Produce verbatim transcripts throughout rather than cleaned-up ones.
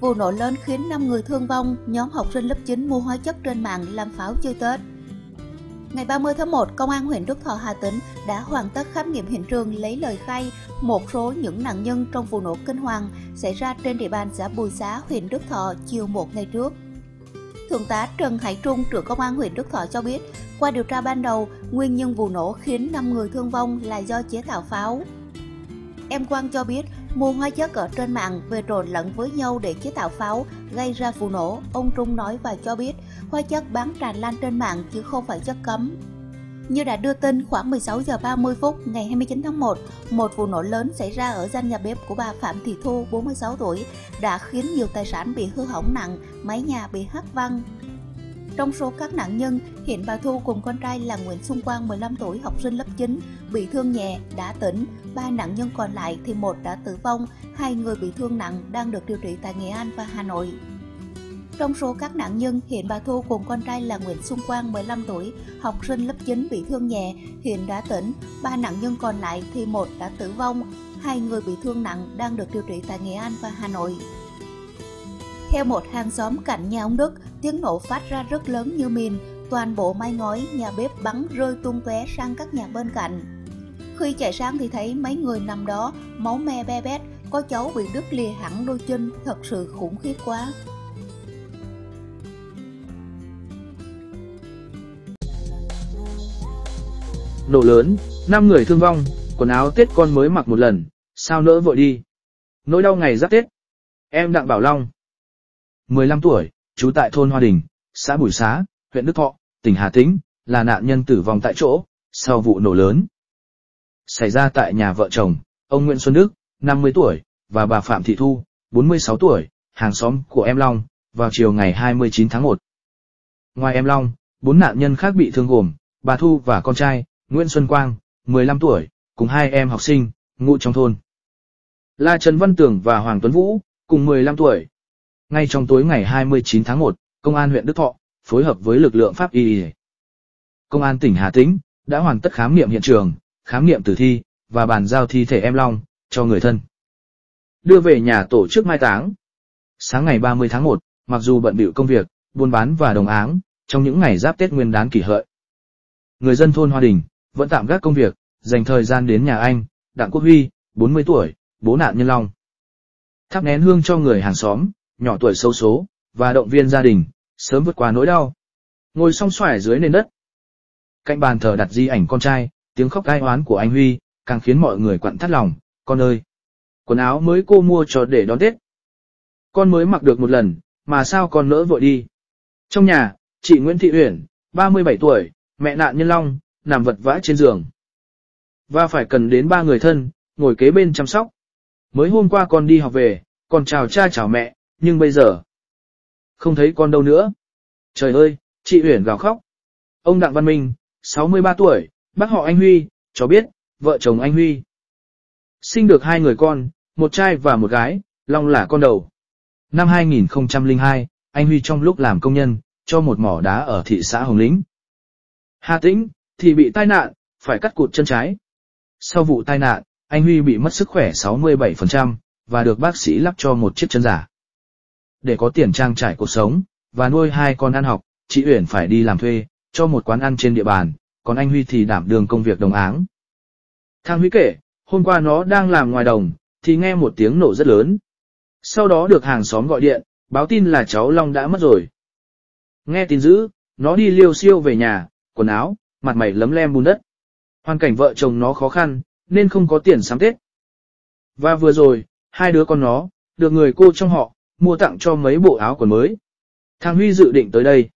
Vụ nổ lớn khiến năm người thương vong, nhóm học sinh lớp chín mua hóa chất trên mạng làm pháo chơi Tết. Ngày ba mươi tháng một, Công an huyện Đức Thọ, Hà Tĩnh đã hoàn tất khám nghiệm hiện trường lấy lời khai một số những nạn nhân trong vụ nổ kinh hoàng xảy ra trên địa bàn xã Bùi Xá, huyện Đức Thọ chiều một ngày trước. Thượng tá Trần Hải Trung, trưởng Công an huyện Đức Thọ cho biết, qua điều tra ban đầu, nguyên nhân vụ nổ khiến năm người thương vong là do chế tạo pháo. Em Quang cho biết, mua hóa chất ở trên mạng về trộn lẫn với nhau để chế tạo pháo, gây ra vụ nổ. Ông Trung nói và cho biết, hóa chất bán tràn lan trên mạng chứ không phải chất cấm. Như đã đưa tin, khoảng mười sáu giờ ba mươi phút ngày hai mươi chín tháng một, một vụ nổ lớn xảy ra ở gian nhà bếp của bà Phạm Thị Thu, bốn mươi sáu tuổi, đã khiến nhiều tài sản bị hư hỏng nặng, mái nhà bị hất văng. Trong số các nạn nhân, hiện bà Thu cùng con trai là Nguyễn Xuân Quang, mười lăm tuổi, học sinh lớp chín, bị thương nhẹ, đã tỉnh. Ba nạn nhân còn lại thì một đã tử vong, hai người bị thương nặng đang được điều trị tại Nghệ An và Hà Nội. Trong số các nạn nhân, hiện bà Thu cùng con trai là Nguyễn Xuân Quang, mười lăm tuổi, học sinh lớp chín, bị thương nhẹ, hiện đã tỉnh. Ba nạn nhân còn lại thì một đã tử vong, hai người bị thương nặng đang được điều trị tại Nghệ An và Hà Nội. Theo một hàng xóm cạnh nhà ông Đức, tiếng nổ phát ra rất lớn như mìn, toàn bộ mái ngói, nhà bếp bắn rơi tung tóe sang các nhà bên cạnh. Khi chạy sang thì thấy mấy người nằm đó, máu me be bét, có cháu bị đứt lìa hẳn đôi chân, thật sự khủng khiếp quá. Nổ lớn, năm người thương vong, quần áo Tết con mới mặc một lần, sao nỡ vội đi. Nỗi đau ngày giáp Tết. Em Đặng Bảo Long, mười lăm tuổi, trú tại thôn Hoa Đình, xã Bùi Xá, huyện Đức Thọ, tỉnh Hà Tĩnh, là nạn nhân tử vong tại chỗ sau vụ nổ lớn xảy ra tại nhà vợ chồng ông Nguyễn Xuân Đức, năm mươi tuổi, và bà Phạm Thị Thu, bốn mươi sáu tuổi, hàng xóm của em Long, vào chiều ngày hai mươi chín tháng một. Ngoài em Long, bốn nạn nhân khác bị thương gồm bà Thu và con trai Nguyễn Xuân Quang, mười lăm tuổi, cùng hai em học sinh ngụ trong thôn là Trần Văn Tường và Hoàng Tuấn Vũ, cùng mười lăm tuổi. Ngay trong tối ngày hai mươi chín tháng một, Công an huyện Đức Thọ phối hợp với lực lượng pháp y, Công an tỉnh Hà Tĩnh đã hoàn tất khám nghiệm hiện trường, khám nghiệm tử thi và bàn giao thi thể em Long cho người thân, đưa về nhà tổ chức mai táng. Sáng ngày ba mươi tháng một, mặc dù bận bịu công việc, buôn bán và đồng áng trong những ngày giáp Tết Nguyên đán Kỷ Hợi, người dân thôn Hoa Đình vẫn tạm gác công việc, dành thời gian đến nhà anh Đặng Quốc Huy, bốn mươi tuổi, bố nạn nhân Long, thắp nén hương cho người hàng xóm nhỏ tuổi xấu số và động viên gia đình sớm vượt qua nỗi đau. Ngồi song xoài dưới nền đất, cạnh bàn thờ đặt di ảnh con trai, tiếng khóc ai oán của anh Huy càng khiến mọi người quặn thắt lòng. Con ơi, quần áo mới cô mua cho để đón Tết, con mới mặc được một lần, mà sao con nỡ vội đi. Trong nhà, chị Nguyễn Thị Uyển, ba mươi bảy tuổi, mẹ nạn nhân Long, nằm vật vã trên giường và phải cần đến ba người thân ngồi kế bên chăm sóc. Mới hôm qua con đi học về, còn chào cha chào mẹ, nhưng bây giờ không thấy con đâu nữa. Trời ơi, chị Uyển gào khóc. Ông Đặng Văn Minh, sáu mươi ba tuổi, bác họ anh Huy, cho biết, vợ chồng anh Huy sinh được hai người con, một trai và một gái, Long là con đầu. Năm hai nghìn không trăm lẻ hai, anh Huy trong lúc làm công nhân cho một mỏ đá ở thị xã Hồng Lĩnh, Hà Tĩnh, thì bị tai nạn, phải cắt cụt chân trái. Sau vụ tai nạn, anh Huy bị mất sức khỏe sáu mươi bảy phần trăm và được bác sĩ lắp cho một chiếc chân giả. Để có tiền trang trải cuộc sống và nuôi hai con ăn học, chị Uyển phải đi làm thuê cho một quán ăn trên địa bàn, còn anh Huy thì đảm đương công việc đồng áng. Thằng Huy kể, hôm qua nó đang làm ngoài đồng, thì nghe một tiếng nổ rất lớn. Sau đó được hàng xóm gọi điện, báo tin là cháu Long đã mất rồi. Nghe tin dữ, nó đi liêu xiêu về nhà, quần áo, mặt mày lấm lem bùn đất. Hoàn cảnh vợ chồng nó khó khăn, nên không có tiền sắm Tết. Và vừa rồi, hai đứa con nó, được người cô trong họ, mua tặng cho mấy bộ áo quần mới. Thằng Huy dự định tới đây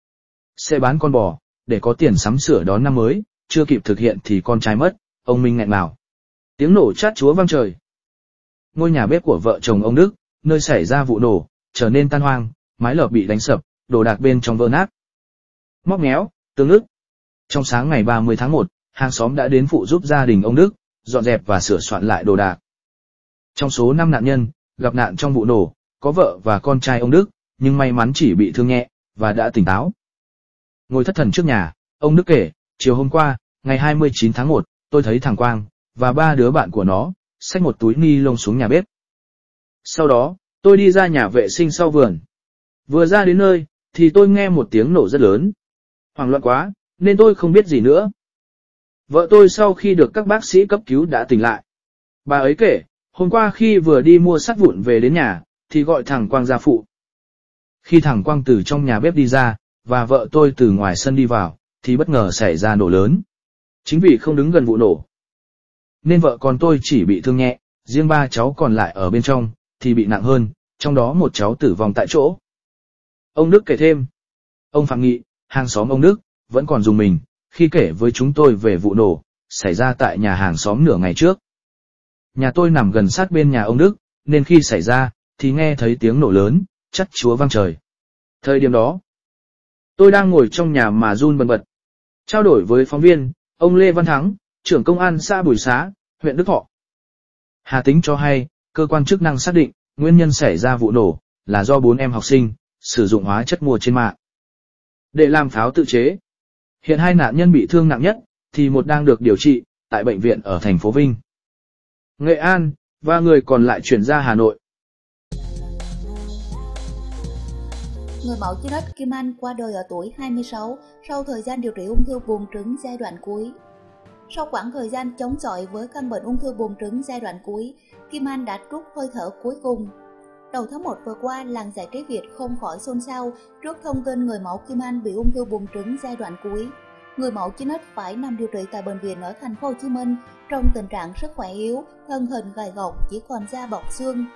sẽ bán con bò, để có tiền sắm sửa đón năm mới, chưa kịp thực hiện thì con trai mất, ông Minh nghẹn ngào. Tiếng nổ chát chúa vang trời. Ngôi nhà bếp của vợ chồng ông Đức, nơi xảy ra vụ nổ, trở nên tan hoang, mái lợp bị đánh sập, đồ đạc bên trong vỡ nát, móc méo, tương ức. Trong sáng ngày ba mươi tháng một, hàng xóm đã đến phụ giúp gia đình ông Đức dọn dẹp và sửa soạn lại đồ đạc. Trong số năm nạn nhân gặp nạn trong vụ nổ, có vợ và con trai ông Đức, nhưng may mắn chỉ bị thương nhẹ và đã tỉnh táo. Ngồi thất thần trước nhà, ông Đức kể, chiều hôm qua, ngày hai mươi chín tháng một, tôi thấy thằng Quang và ba đứa bạn của nó xách một túi ni lông xuống nhà bếp. Sau đó, Tôi đi ra nhà vệ sinh sau vườn. Vừa ra đến nơi, thì tôi nghe một tiếng nổ rất lớn. Hoảng loạn quá, nên tôi không biết gì nữa. Vợ tôi sau khi được các bác sĩ cấp cứu đã tỉnh lại. Bà ấy kể, hôm qua khi vừa đi mua sắt vụn về đến nhà, thì gọi thằng Quang ra phụ. Khi thằng Quang từ trong nhà bếp đi ra, và vợ tôi từ ngoài sân đi vào, thì bất ngờ xảy ra nổ lớn. Chính vì không đứng gần vụ nổ, nên vợ con tôi chỉ bị thương nhẹ, riêng ba cháu còn lại ở bên trong, thì bị nặng hơn, trong đó một cháu tử vong tại chỗ. Ông Đức kể thêm, ông Phạm Nghị, hàng xóm ông Đức, vẫn còn rùng mình, khi kể với chúng tôi về vụ nổ, xảy ra tại nhà hàng xóm nửa ngày trước. Nhà tôi nằm gần sát bên nhà ông Đức, nên khi xảy ra, thì nghe thấy tiếng nổ lớn, chát chúa vang trời. Thời điểm đó, tôi đang ngồi trong nhà mà run bần bật. Trao đổi với phóng viên, ông Lê Văn Thắng, trưởng công an xã Bùi Xá, huyện Đức Thọ, Hà Tĩnh cho hay, cơ quan chức năng xác định, nguyên nhân xảy ra vụ nổ là do bốn em học sinh sử dụng hóa chất mua trên mạng để làm pháo tự chế. Hiện hai nạn nhân bị thương nặng nhất, thì một đang được điều trị tại bệnh viện ở thành phố Vinh, Nghệ An, và người còn lại chuyển ra Hà Nội. Người mẫu trái đất Kim Anh qua đời ở tuổi hai mươi sáu sau thời gian điều trị ung thư buồng trứng giai đoạn cuối. Sau quãng thời gian chống chọi với căn bệnh ung thư buồng trứng giai đoạn cuối, Kim Anh đã trút hơi thở cuối cùng. Đầu tháng một vừa qua, làng giải trí Việt không khỏi xôn xao trước thông tin người mẫu Kim Anh bị ung thư buồng trứng giai đoạn cuối. Người mẫu chính ích phải nằm điều trị tại bệnh viện ở thành phố Hồ Chí Minh trong tình trạng sức khỏe yếu, thân hình gầy gộc, chỉ còn da bọc xương.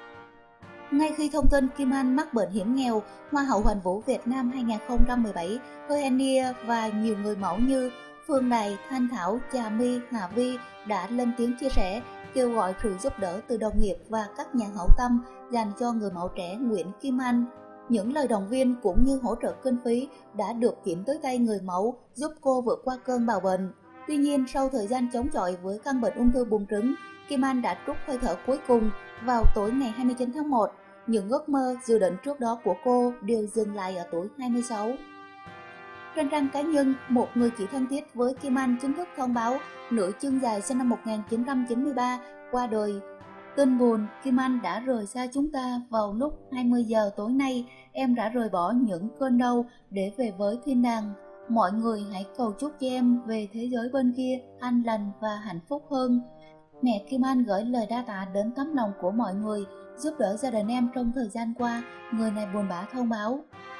Ngay khi thông tin Kim Anh mắc bệnh hiểm nghèo, Hoa hậu Hoàn vũ Việt Nam hai không một bảy, Henia và nhiều người mẫu như Phương Đài, Thanh Thảo, Trà My, Hà Vi đã lên tiếng chia sẻ, kêu gọi sự giúp đỡ từ đồng nghiệp và các nhà hảo tâm dành cho người mẫu trẻ Nguyễn Kim Anh. Những lời động viên cũng như hỗ trợ kinh phí đã được chuyển tới tay người mẫu, giúp cô vượt qua cơn bào bệnh. Tuy nhiên, sau thời gian chống chọi với căn bệnh ung thư buồng trứng, Kim Anh đã trút hơi thở cuối cùng vào tối ngày hai mươi chín tháng một. Những ước mơ, dự định trước đó của cô đều dừng lại ở tuổi hai mươi sáu. Trên trang cá nhân, một người chị thân thiết với Kim Anh chính thức thông báo nữ chân dài sinh năm một nghìn chín trăm chín mươi ba qua đời. Tin buồn, Kim Anh đã rời xa chúng ta vào lúc hai mươi giờ tối nay. Em đã rời bỏ những cơn đau để về với thiên đàng. Mọi người hãy cầu chúc cho em về thế giới bên kia an lành và hạnh phúc hơn. Mẹ Kim Anh gửi lời đa tạ đến tấm lòng của mọi người giúp đỡ gia đình em trong thời gian qua, người này buồn bã thông báo.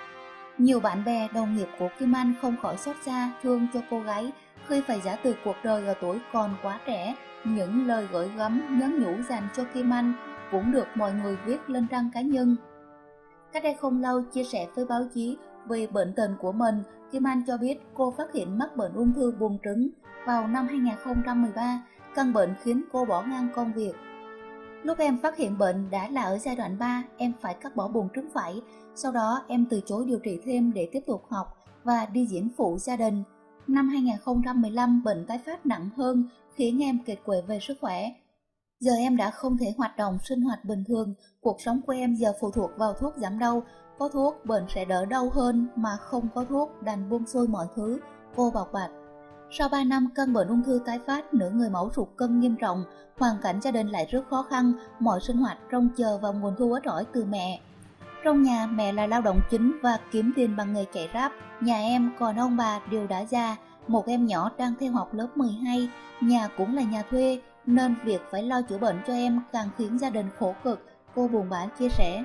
Nhiều bạn bè, đồng nghiệp của Kim Anh không khỏi xót xa, thương cho cô gái khi phải giã từ cuộc đời ở tuổi còn quá trẻ. Những lời gửi gắm, nhắn nhủ dành cho Kim Anh cũng được mọi người viết lên trang cá nhân. Cách đây không lâu, chia sẻ với báo chí về bệnh tình của mình, Kim Anh cho biết cô phát hiện mắc bệnh ung thư buồng trứng vào năm hai không một ba. Căn bệnh khiến cô bỏ ngang công việc. Lúc em phát hiện bệnh đã là ở giai đoạn ba, em phải cắt bỏ buồng trứng phải. Sau đó em từ chối điều trị thêm để tiếp tục học và đi diễn phụ gia đình. Năm hai không một lăm, bệnh tái phát nặng hơn khiến em kiệt quệ về sức khỏe. Giờ em đã không thể hoạt động sinh hoạt bình thường, cuộc sống của em giờ phụ thuộc vào thuốc giảm đau. Có thuốc bệnh sẽ đỡ đau hơn, mà không có thuốc đành buông xuôi mọi thứ, cô bộc bạch. Sau ba năm căn bệnh ung thư tái phát, nữ người mẫu sụt cân nghiêm trọng, hoàn cảnh gia đình lại rất khó khăn, mọi sinh hoạt trông chờ vào nguồn thu ít ỏi từ mẹ. Trong nhà, mẹ là lao động chính và kiếm tiền bằng nghề chạy ráp. Nhà em còn ông bà đều đã già, một em nhỏ đang theo học lớp mười hai, nhà cũng là nhà thuê, nên việc phải lo chữa bệnh cho em càng khiến gia đình khổ cực, cô buồn bã chia sẻ.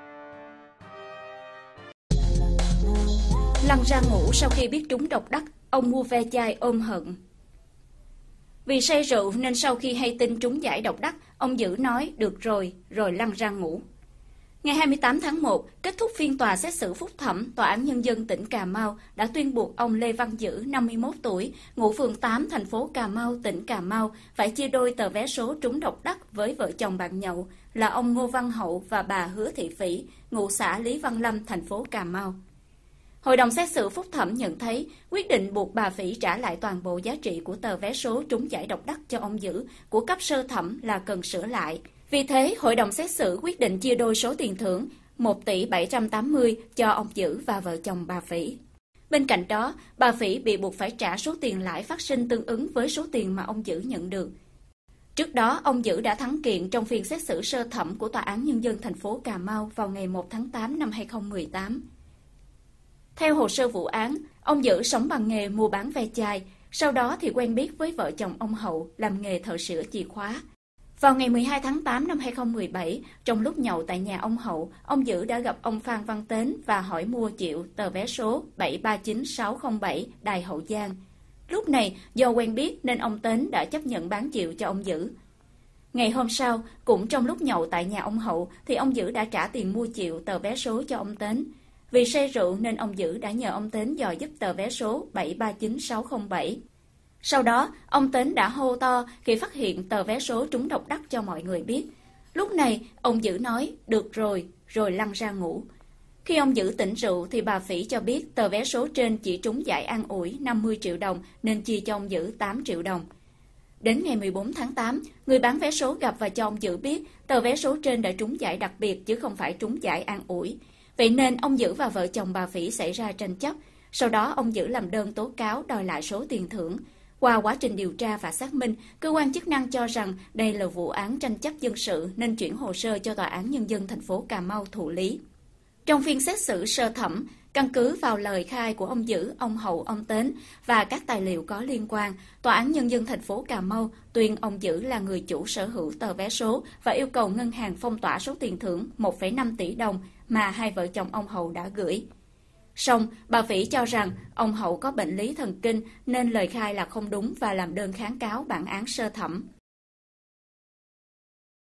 Lăn ra ngủ sau khi biết trúng độc đắc, ông mua ve chai ôm hận. Vì say rượu nên sau khi hay tin trúng giải độc đắc, ông Dữ nói được rồi, rồi lăn ra ngủ. Ngày hai mươi tám tháng một, kết thúc phiên tòa xét xử phúc thẩm, Tòa án Nhân dân tỉnh Cà Mau đã tuyên buộc ông Lê Văn Dữ, năm mươi mốt tuổi, ngụ phường tám, thành phố Cà Mau, tỉnh Cà Mau, phải chia đôi tờ vé số trúng độc đắc với vợ chồng bạn nhậu là ông Ngô Văn Hậu và bà Hứa Thị Phỉ, ngụ xã Lý Văn Lâm, thành phố Cà Mau. Hội đồng xét xử phúc thẩm nhận thấy quyết định buộc bà Phỉ trả lại toàn bộ giá trị của tờ vé số trúng giải độc đắc cho ông Dữ của cấp sơ thẩm là cần sửa lại. Vì thế, hội đồng xét xử quyết định chia đôi số tiền thưởng một tỷ bảy trăm tám mươi cho ông Dữ và vợ chồng bà Phỉ. Bên cạnh đó, bà Phỉ bị buộc phải trả số tiền lãi phát sinh tương ứng với số tiền mà ông Dữ nhận được. Trước đó, ông Dữ đã thắng kiện trong phiên xét xử sơ thẩm của Tòa án Nhân dân thành phố Cà Mau vào ngày một tháng tám năm hai nghìn không trăm mười tám. Theo hồ sơ vụ án, ông Dữ sống bằng nghề mua bán ve chai, sau đó thì quen biết với vợ chồng ông Hậu làm nghề thợ sửa chìa khóa. Vào ngày mười hai tháng tám năm hai nghìn không trăm mười bảy, trong lúc nhậu tại nhà ông Hậu, ông Dữ đã gặp ông Phan Văn Tến và hỏi mua chịu tờ vé số bảy ba chín sáu không bảy Đài Hậu Giang. Lúc này, do quen biết nên ông Tến đã chấp nhận bán chịu cho ông Dữ. Ngày hôm sau, cũng trong lúc nhậu tại nhà ông Hậu, thì ông Dữ đã trả tiền mua chịu tờ vé số cho ông Tến. Vì say rượu nên ông Dữ đã nhờ ông Tến dò giúp tờ vé số bảy ba chín sáu không bảy. Sau đó, ông Tến đã hô to khi phát hiện tờ vé số trúng độc đắc cho mọi người biết. Lúc này, ông Dữ nói, được rồi, rồi lăn ra ngủ. Khi ông Dữ tỉnh rượu thì bà Phỉ cho biết tờ vé số trên chỉ trúng giải an ủi năm mươi triệu đồng nên chia cho ông Dữ tám triệu đồng. Đến ngày mười bốn tháng tám, người bán vé số gặp và cho ông Dữ biết tờ vé số trên đã trúng giải đặc biệt chứ không phải trúng giải an ủi. Vậy nên ông Dữ và vợ chồng bà Phỉ xảy ra tranh chấp. Sau đó ông Dữ làm đơn tố cáo đòi lại số tiền thưởng. Qua quá trình điều tra và xác minh, cơ quan chức năng cho rằng đây là vụ án tranh chấp dân sự nên chuyển hồ sơ cho Tòa án Nhân dân thành phố Cà Mau thụ lý. Trong phiên xét xử sơ thẩm, căn cứ vào lời khai của ông Dữ, ông Hậu, ông Tến và các tài liệu có liên quan, Tòa án Nhân dân thành phố Cà Mau tuyên ông Dữ là người chủ sở hữu tờ vé số và yêu cầu ngân hàng phong tỏa số tiền thưởng một phẩy năm tỷ đồng mà hai vợ chồng ông Hậu đã gửi. Song, bà Phỉ cho rằng ông Hậu có bệnh lý thần kinh nên lời khai là không đúng và làm đơn kháng cáo bản án sơ thẩm.